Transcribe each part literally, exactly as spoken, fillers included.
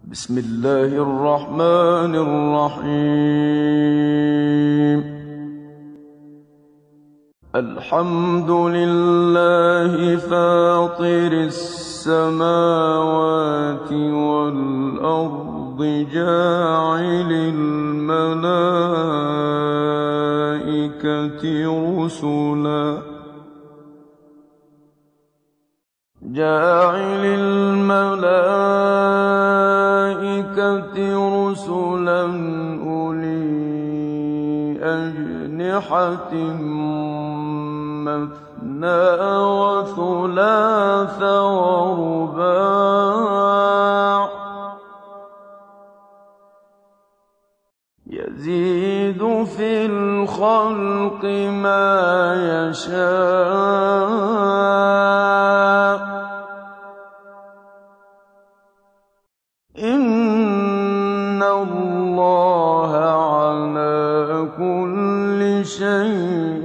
بسم الله الرحمن الرحيم. الحمد لله فاطر السماوات والأرض جاعل الملائكة رسلا جاعل الملائكة رسلا أولي أجنحة مثنى وثلاث ورباع يزيد في الخلق ما يشاء إن الله على كل شيء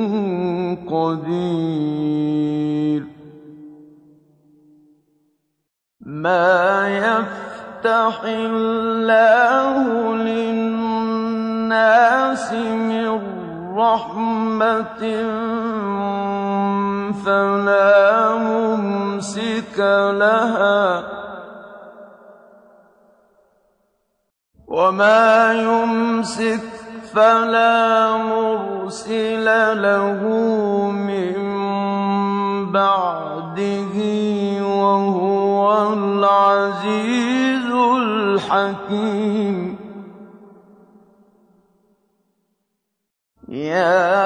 قدير. ما يفتح الله للناس من رحمة فلا ممسك لها وما يمسك فلا مرسل له من بعده وهو العزيز الحكيم. يا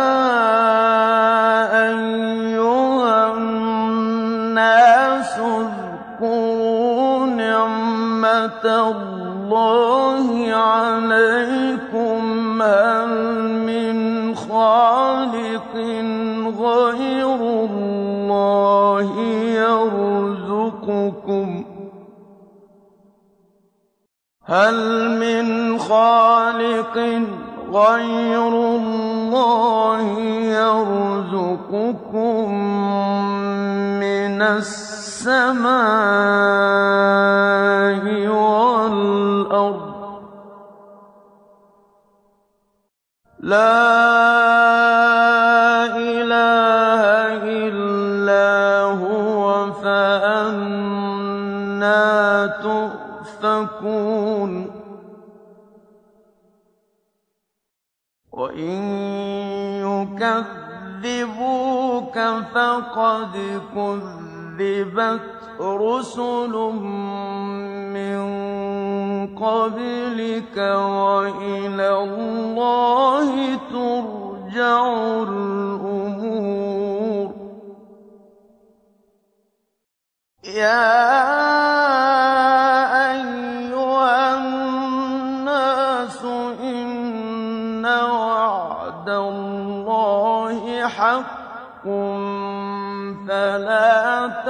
أيها الناس اذكروا نعمة الله عليكم هل من خالق غير الله يرزقكم هل من خالق غير الله يرزقكم من السماء والأرض لا إله إلا هو فأنى تؤفكون. وإن يكذبوك فقد كذبت رسل من قبلك وإلى الله ترجع الأمور. يا أيها الناس إن وعد الله حق فلا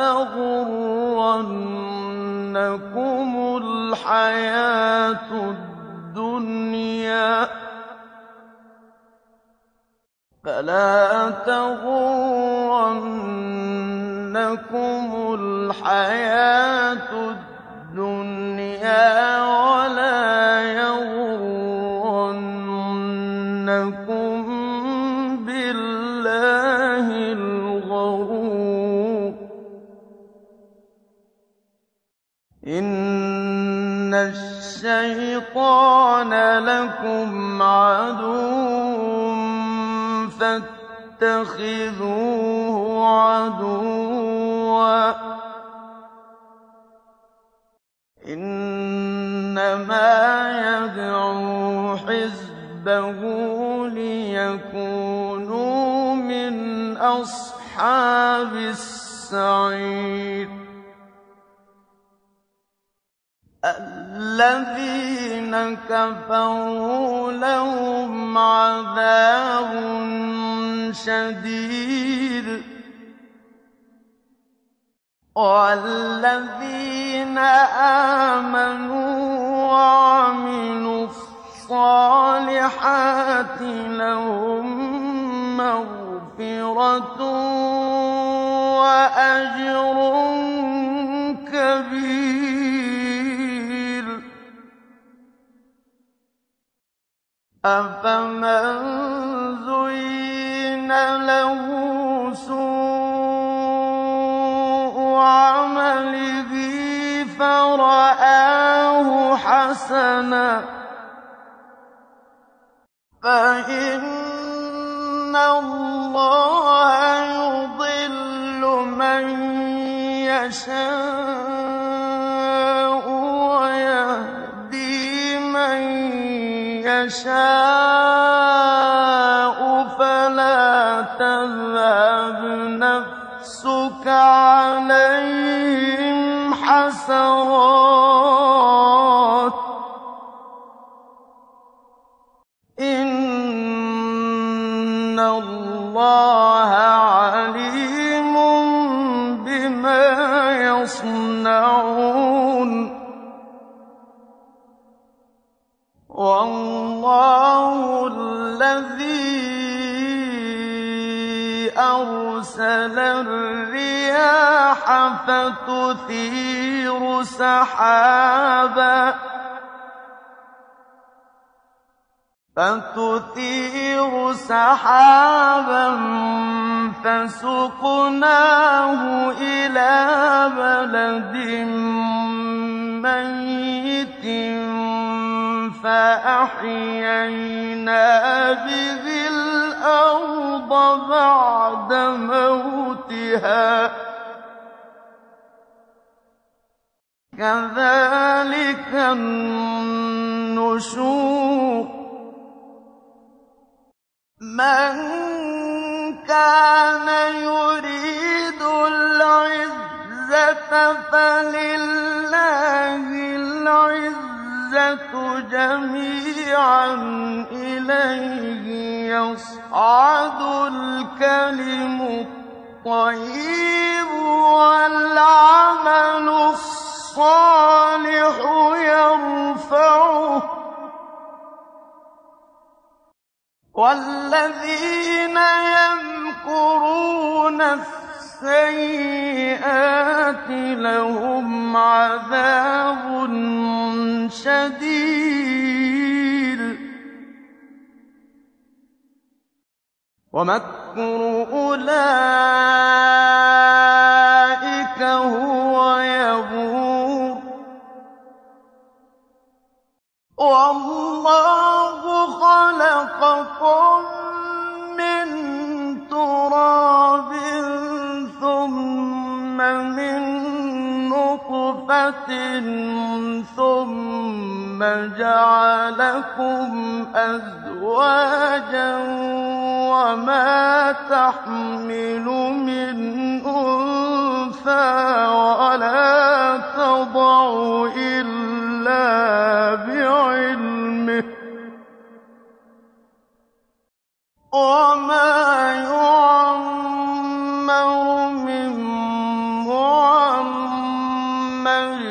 تغرنكم الحياة الدنيا فلا تغرنكم الحياة الدنيا ولا يغرنكم بالله الغرور. إن الشيطان لكم عدو فاتخذوه عدوا إنما يدعو حزبه ليكونوا من أصحاب السعير. الذين كفروا لهم عذاب شديد والذين آمنوا وعملوا الصالحات لهم مغفرة وأجر كبير. أَفَمَن زُيِّنَ لَهُ سُوءُ عَمَلِهِ فَرَآهُ حَسَنًا فَإِنَّ اللَّهَ يُضِلُّ مَن يَشَاءُ وَيَهْدِي مَن يَشَاءُ فَلَا تَذْهَبْ نَفْسُكَ عَلَيْهِمْ حَسَرَاتٍ ۚ إِنَّ اللَّهَ عَلِيمٌ بِمَا يَصْنَعُونَ وَاللَّهُ الَّذِي أَرْسَلَ الرِّيَاحَ فَتُثِيرُ سَحَابًا فَتُثِيرُ سَحَابًا فَسُقْنَاهُ إِلَىٰ بَلَدٍ مَّيِّتٍ فَأَحْيَيْنَا بِهِ الْأَرْضَ بَعْدَ مَوْتِهَا ۚ كَذَٰلِكَ النُّشُورُ مَن كَانَ يُرِيدُ الْعِزَّةَ فَلِلَّهِ الْعِزَّةُ جَمِيعًا ۚ إِلَيْهِ يَصْعَدُ الْكَلِمُ الطَّيِّبُ وَالْعَمَلُ الصَّالِحُ يَرْفَعُهُ ۚ وَالَّذِينَ يَمْكُرُونَ السَّيِّئَاتِ لَهُمْ عَذَابٌ شَدِيدٌ ۖ وَمَكْرُ أُولَٰئِكَ هُوَ يَبُورُ وَاللَّهُ خَلَقَكُم مِّن تُرَابٍ ثُمَّ مِن نُّطْفَةٍ ثُمَّ جَعَلَكُمْ أَزْوَاجًا ۚ وَمَا تَحْمِلُ مِنْ أُنثَىٰ وَلَا تَضَعُ إِلَّا بِعِلْمِهِ ۚ وَمَا يُعَمَّرُ مِن مُّعَمَّرٍ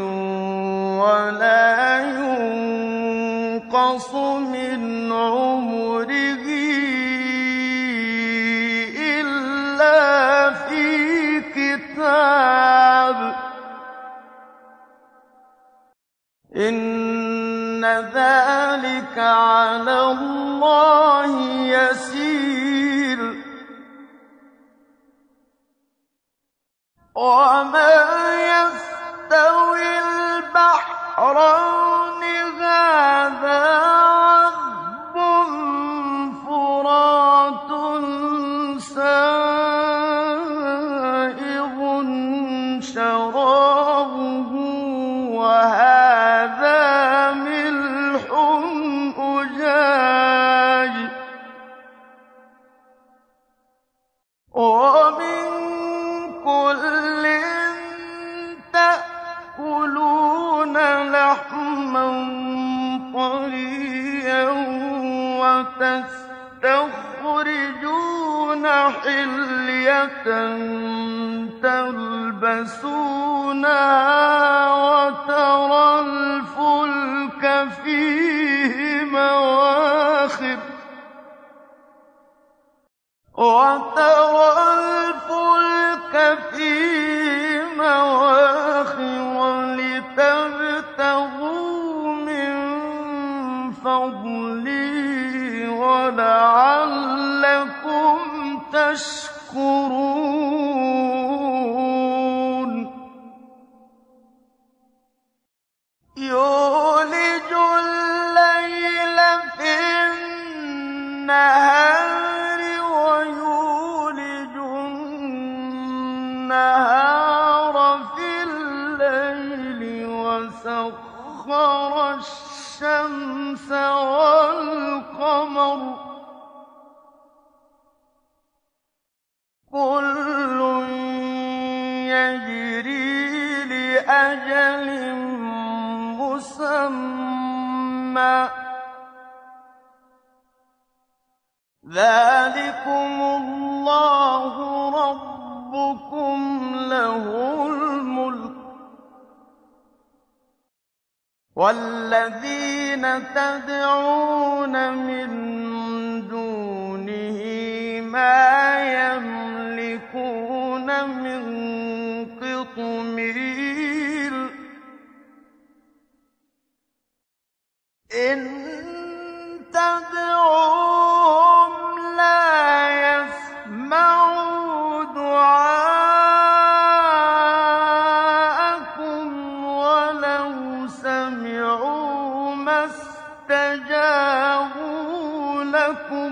وَلَا يُنقَصُ مِنْ عُمُرِهِ إِلَّا فِي كِتَابٍ ۚ إِنَّ ذَٰلِكَ عَلَى اللَّهِ يَسِيرٌ وَمَا يَسْتَوِي الْبَحْرَانِ هَٰذَا عَذْبٌ فُرَاتٌ سَائِغٌ شَرَابُهُ وَهَٰذَا مِلْحٌ أُجَاجٌ ۖ وَمِن كُلٍّ تَأْكُلُونَ لَحْمًا طَرِيًّا وَتَسْتَخْرِجُونَ حِلْيَةً تَلْبَسُونَهَا وَتَرَى الْفُلْكَ فِيهِ مَوَاخِرَ وَتَرَى الْفُلْكَ فِيهِ مَوَاخِرَ لِتَبْتَغُوا مِن فَضْلِهِ وَلَعَلَّكُمْ تَشْكُرُونَ يُولِجُ اللَّيْلَ فِي النَّهَارِ وَيُولِجُ النَّهَارَ فِي اللَّيْلِ وَسَخَّرَ الشَّمْسَ وَالْقَمَرَ كُلٌّ يَجْرِي لِأَجَلٍ مُّسَمًّى ۚ ذَٰلِكُمُ اللَّهُ رَبُّكُمْ لَهُ الْمُلْكُ ۚ وَالَّذِينَ تَدْعُونَ مِن دُونِهِ مَا يَمْلِكُونَ مِن قِطْمِيرٍ إِن تَدْعُوهُمْ لَا يَسْمَعُوا دُعَاءَكُمْ وَلَوْ سَمِعُوا مَا اسْتَجَابُوا لَكُمْ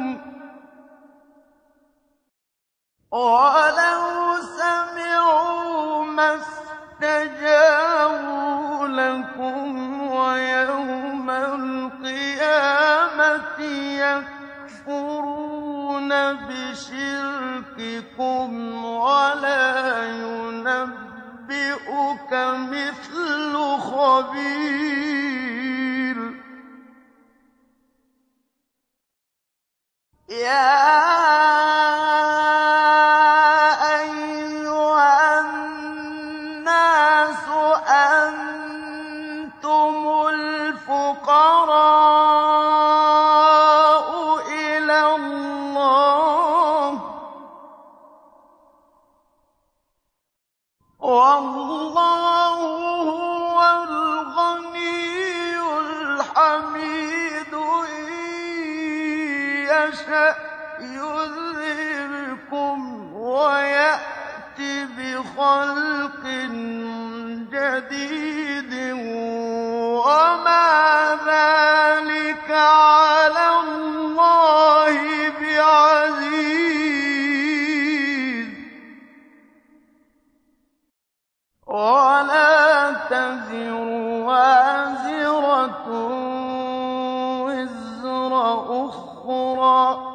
وَلَوْ سَمِعُوا مَا اسْتَجَابُوا لَكُمْ وَيَوْمَ الْقِيَامَةِ يَكْفُرُونَ بِشِرْكِكُمْ وَلَا يُنَبِّئُكَ مِثْلُ خَبِيرٍ يَا أَيُّهَا النَّاسُ أَنتُمُ الْفُقَرَاءُ إِلَى اللَّهِ ۖ وَاللَّهُ هُوَ الْغَنِيُّ الْحَمِيدُ إِن يَشَأْ يُذْهِبْكُمْ وَيَأْتِ بِخَلْقٍ جَدِيدٍ وَمَا ذَٰلِكَ عَلَى اللَّهِ بِعَزِيزٍ وَلَا تَزِرُ وَازِرَةٌ وِزْرَ أُخْرَىٰ ۚ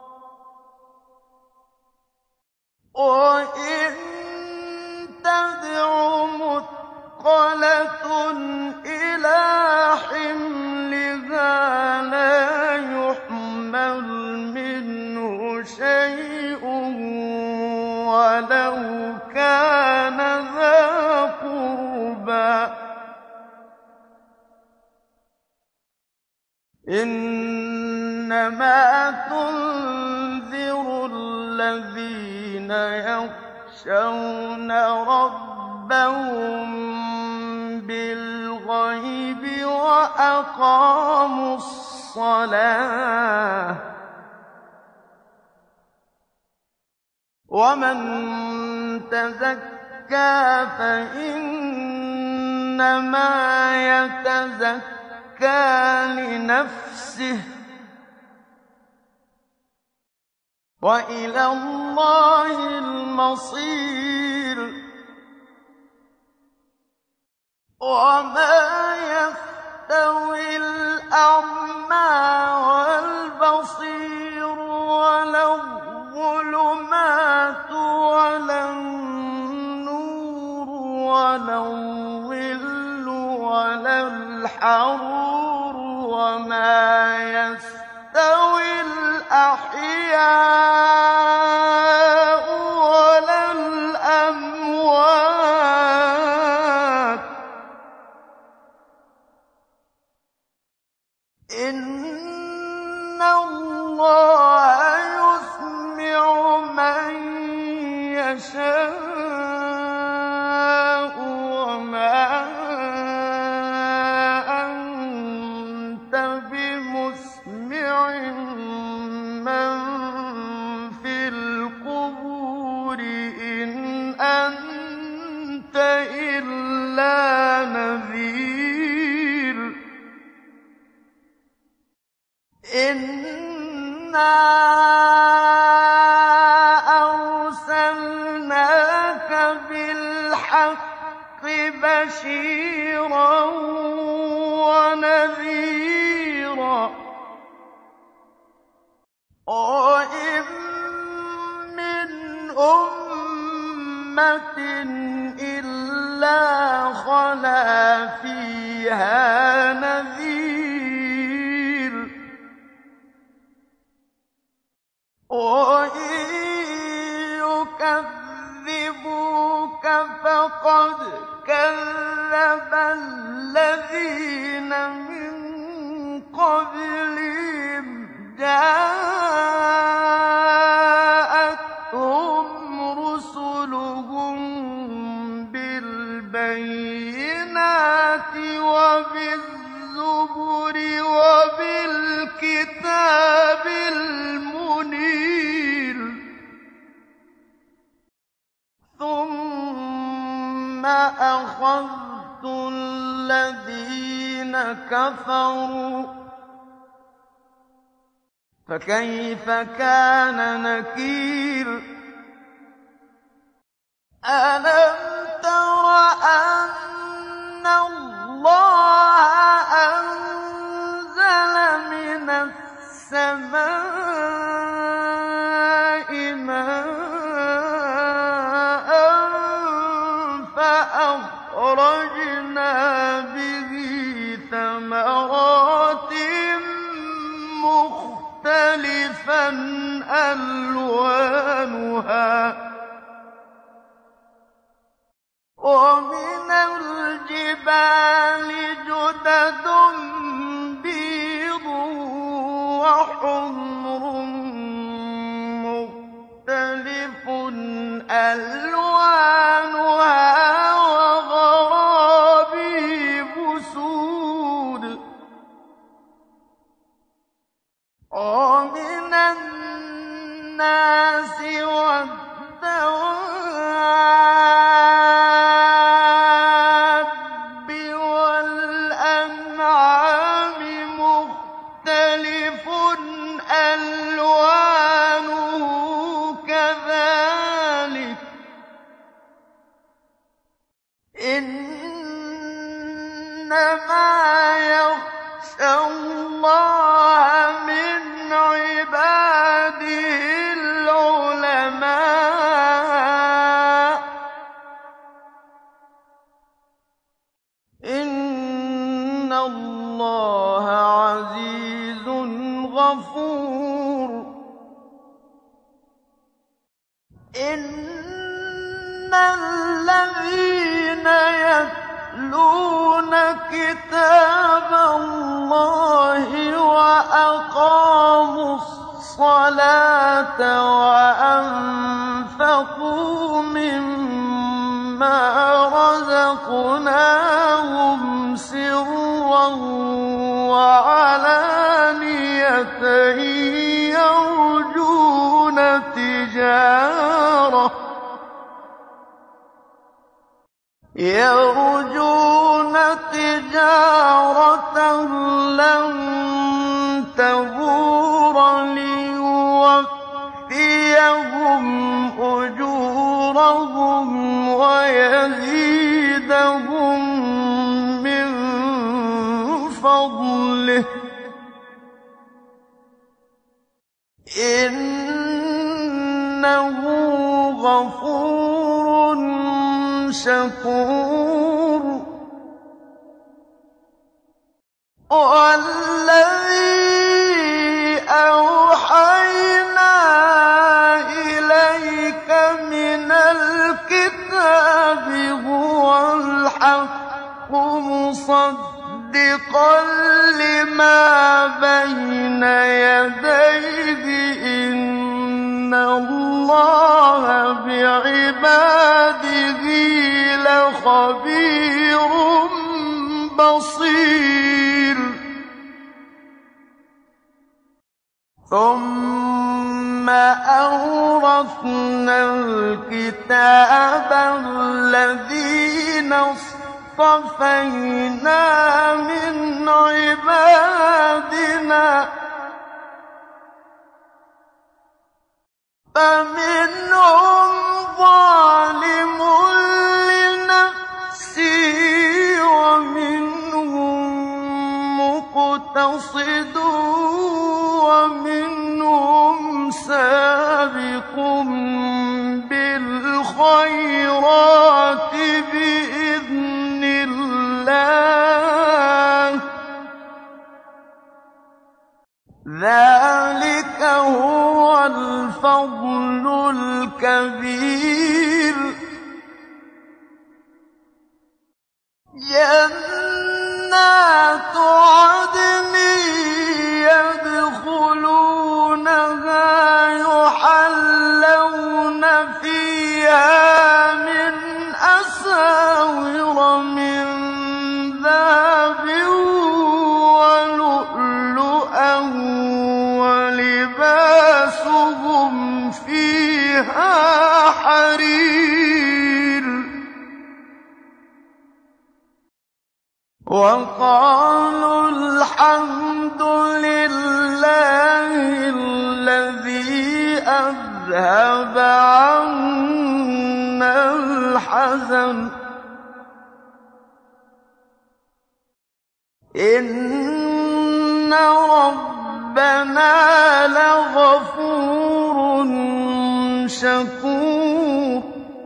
وَإِن تَدْعُ مُثْقَلَةٌ إِلَىٰ حِمْلِهَا لَا يُحْمَلْ مِنْهُ شَيْءٌ وَلَوْ كَانَ ذَا قُرْبَىٰ ۗ إِنَّمَا تُنذِرُ الَّذِينَ يَخْشَوْنَ رَبَّهُم بِالْغَيْبِ وَأَقَامُوا الصَّلَاةَ ۚ وَمَن تَزَكَّىٰ فَإِنَّمَا يَتَزَكَّىٰ لِنَفْسِهِ ۚ وَإِلَى اللَّهِ الْمَصِيرُ وَمَا يَسْتَوِي الْأَعْمَىٰ وَالْبَصِيرُ وَلَا الظُّلُمَاتُ وَلَا النُّورُ وَلَا الظِّلُّ وَلَا الْحَرُورُ وَمَا يَسْتَوِي الْأَحْيَاءُ وَلَا الْأَمْوَاتُ ۚ إِنَّ اللَّهَ يُسْمِعُ مَن يَشَاءُ وَمَا أَنتَ بِمُسْمِعٍ إِنَّا أَرْسَلْنَاكَ بِالْحَقِّ بَشِيرًا وَنَذِيرًا ۖ وَإِن مِّنْ أُمَّةٍ إِلَّا خَلَا فِيهَا نَذِيرٌ ۖ وَإِن يُكَذِّبُوكَ فَقَدْ كَذَّبَ الَّذِينَ مِن قَبْلِهِمْ جَاءَتْهُمْ رُسُلُهُم بِالْبَيِّنَاتِ وَبِالزُّبُرِ وَبِالْكِتَابِ الْمُنِيرِ ثُمَّ أَخَذْتُ الَّذِينَ كَفَرُوا فَكَيْفَ كَانَ نَكِيرِ أَلَمْ تَرَ أَنَّ اللَّهَ أَنزَلَ مِنَ السَّمَاءِ مَاءً فَأَخْرَجْنَا بِهِ ثَمَرَاتٍ مُخْتَلِفًا أَلْوَانُهَا وَمِنَ الْجِبَالِ جُدَدٌ بِيضٌ وَحُمْرٌ مُخْتَلِفٌ أَلْوَانُهَا وَغَرَابِيبُ سُودٌ وَمِنَ النَّاسِ وَالدَّوَابِّ وَالْأَنْعَامِ مُخْتَلِفٌ أَلْوَانُهُ كَذَٰلِكَ ۗ إِنَّمَا يَخْشَى اللَّهَ مِنْ عِبَادِهِ الْعُلَمَاءُ ۗ إِنَّ اللَّهَ عَزِيزٌ غَفُورٌ إِنَّ الَّذِينَ يَتْلُونَ كِتَابَ اللَّهِ وَأَقَامُوا الصَّلَاةَ وَأَنفَقُوا مِمَّا رَزَقْنَاهُمْ سِرًّا وَعَلَانِيَةً يَرْجُونَ تِجَارَةً يَرْجُونَ تِجَارَةً لَّن تَبُورَ لِيُوَفِّيَهُمْ أُجُورَهُمْ وَيَزِيدَهُم مِّن فَضْلِهِ ۚ إِنَّهُ غَفُورٌ شَكُورٌ وَالَّذِي أَوْحَيْنَا إِلَيْكَ مِنَ الْكِتَابِ هُوَ الْحَقُّ مُصَدِّقًا لِّمَا بَيْنَ يَدَيْهِ ۗ إِنَّ اللَّهَ بِعِبَادِهِ لَخَبِيرٌ بَصِيرٌ ثُمَّ أَوْرَثْنَا الْكِتَابَ الَّذِينَ اصْطَفَيْنَا مِنْ عِبَادِنَا فمنهم ظالم لنفسه ومنهم مقتصد ومنهم سابق بالخيرات بإذن الله ذلك هو الفضل الكبير جنات عدن يدخلونها يحلون فيها من أساور من ذهب ولؤلؤا ولباسهم فيها حرير وقالوا الحمد لله الذي أذهب عنا الحزن إن ربنا لغفور شكور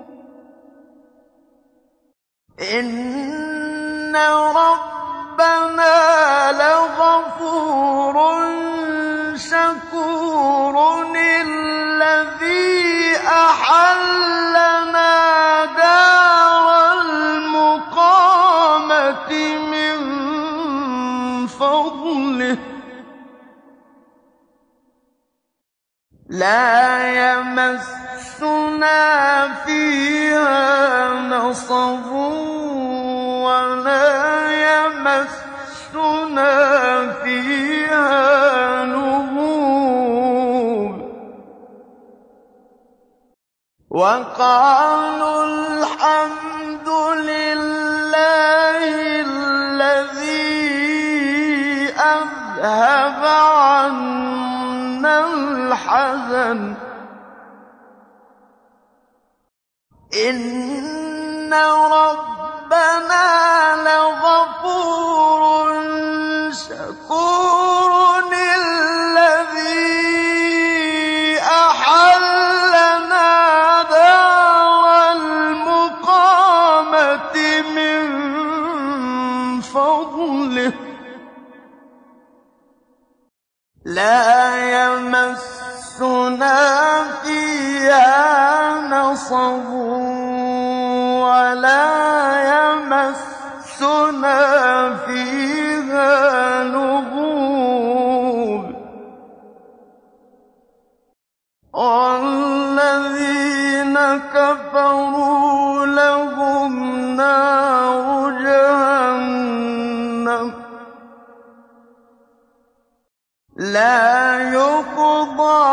إن ربنا لغفور شكور الذي أحلنا دار المقامة من فضله لا يمسنا فيها نصب ولا يمسنا فيها لغوب وقالوا الحمد لله الذي أذهب عنا الحزن إن ربنا لغفور شكور الذي أحلنا دار المقامة من فضله لا يمسنا فيها نصب ولا يمسنا فيها لغوب والذين كفروا لهم نار جهنم لا يقضى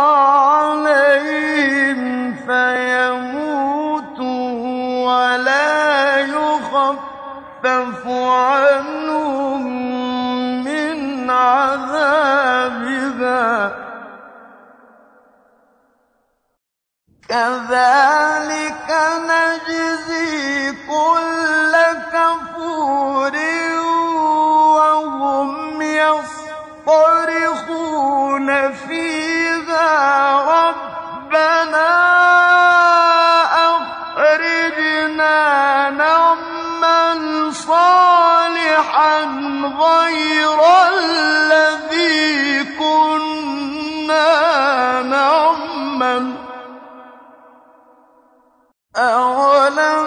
عليهم فيموتوا ولا يخفف عنهم من عذابها كذلك نجزي كل كفور وهم يصطرخون فيها ربنا أخرجنا نعمل صالحا غير الذي كنا نعمل أولم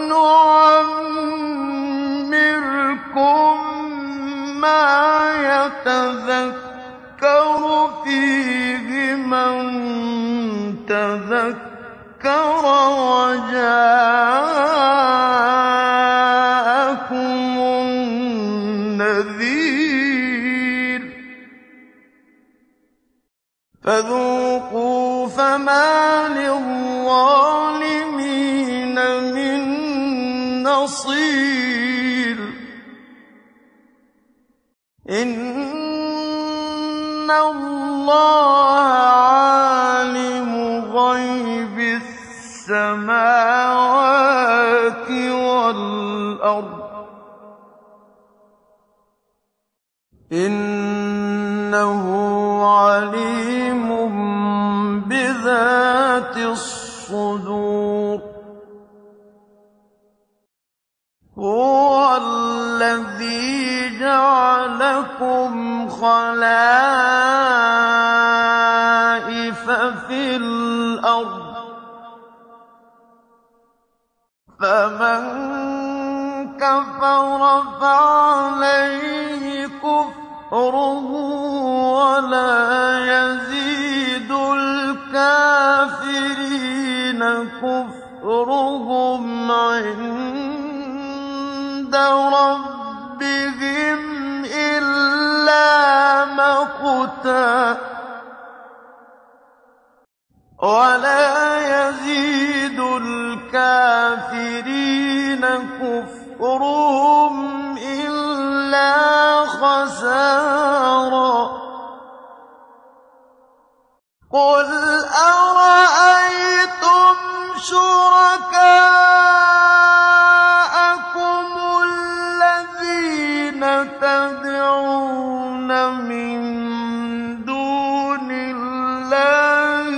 نعمركم ما يتذكر فيه من تذكر وجاءكم النذير فذوقوا فما للظالمين من نصير إن الله عالم غيب غيب السماوات والأرض إنه عليم بذات الصدور هو الذي جعلكم خلائف في الأرض فمن كفر فعليه كفره ولا يزيد الكافرين كفرهم عند ربهم إلا مقتا ولا يزيد الكافرين كفرهم إلا خسارا قل أرأيتم شركاءكم الذين تدعون من دون الله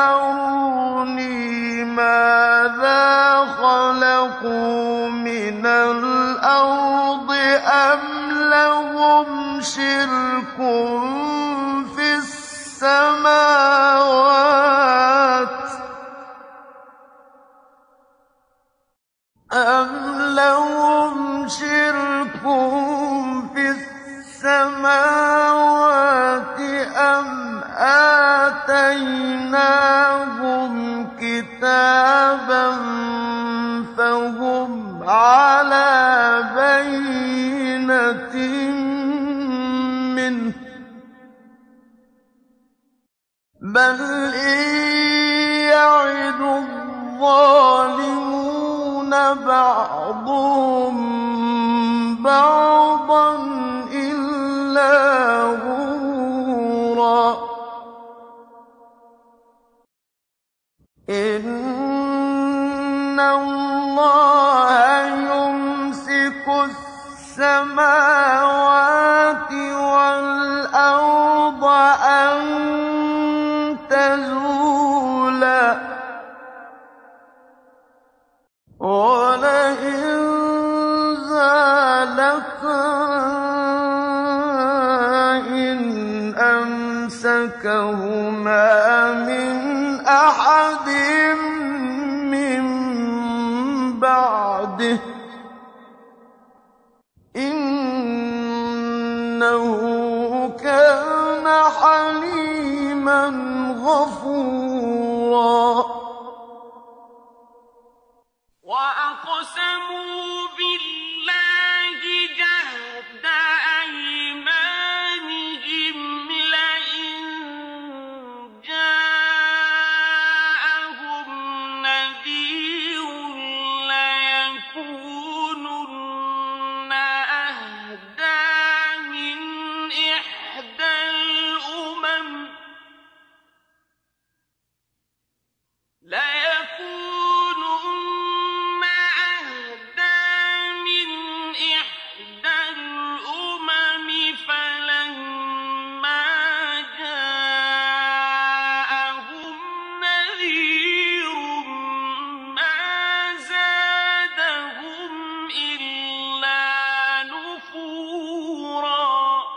أروني ماذا خلقوا من الأرض أم لهم شرك في السماوات أم لهم شرك في السماوات أم آتيناهم كتابا فهم على بينة منه بل إن يعد الظالمون بعضهم بعضا إلا غرورا إن الله يمسك السماوات والأرض أن تزولا ولئن زالتا إن أمسكهما من أحد من بعده إنه كان حليما غفورا وأقسموا بالله جهد أيمانهم لئن جاءهم نذير ليكونن أهدى من إحدى الأمم ليكونن أهدى من إحدى الأمم فلما جاءهم نذير ما زادهم إلا نفورا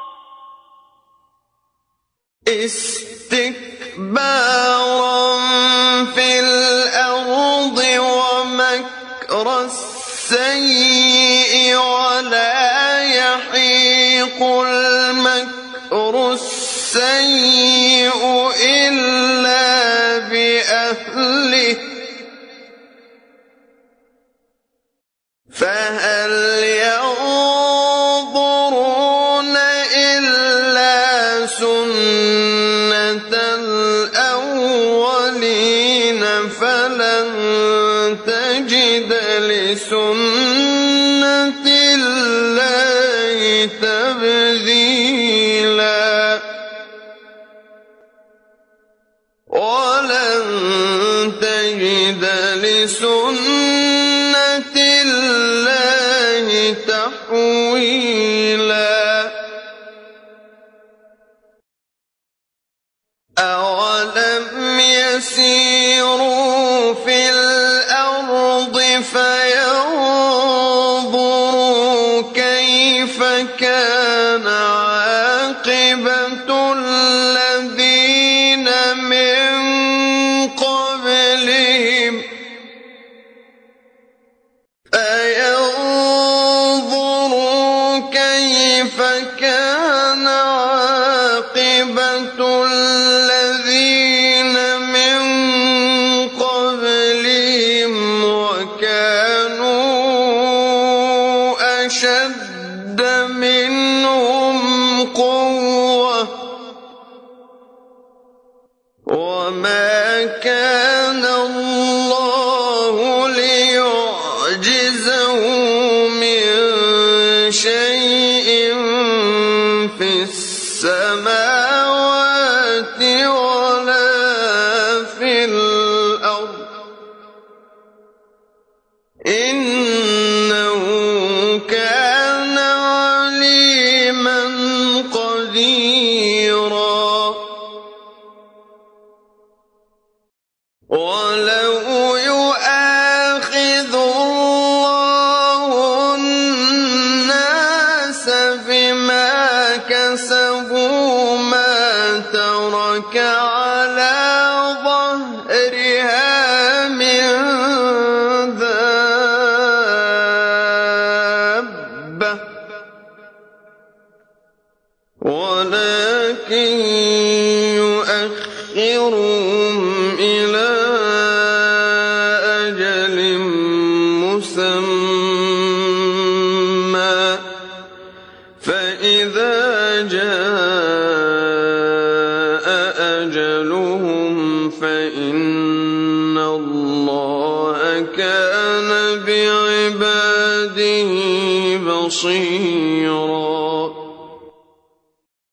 استكبارا في الأرض ومكر السيء ولا يحيق المكر السيء إلا بأهله فهل ينظرون إلا سنة الأولين فلن تجد لسنة الله تبديلا ولن أَوَلَمْ يَسِيرُوا فِي الْأَرْضِ فَيَنظُرُوا كَيْفَ كَانَ عَاقِبَةُ الَّذِينَ مِن قَبْلِهِمْ فَيَنظُرُوا كَيْفَ كَانَ عَاقِبَةُ الَّذِينَ مِن قَبْلِهِمْ وَكَانُوا أَشَدَّ مِنْهُمْ قُوَّةً وَمَا كَانَ اللَّهُ لِيُعْجِزَهُ مِن شَيْءٍ فِي السَّمَاوَاتِ وَلَا فِي الْأَرْضِ ۚ إِنَّهُ كَانَ عَلِيمًا قَدِيرًا. وَلَوْ يُؤَاخِذُ اللَّهُ النَّاسَ بِمَا كَسَبُوا مَا تَرَكَ عَلَىٰ ظَهْرِهَا مِن دَابَّةٍ وَلَٰكِن يُؤَخِّرُهُمْ إِلَىٰ أَجَلٍ مُّسَمًّى ۖ فَإِذَا جَاءَ أَجَلُهُمْ فَإِنَّ اللَّهَ كَانَ بِعِبَادِهِ بَصِيرًا.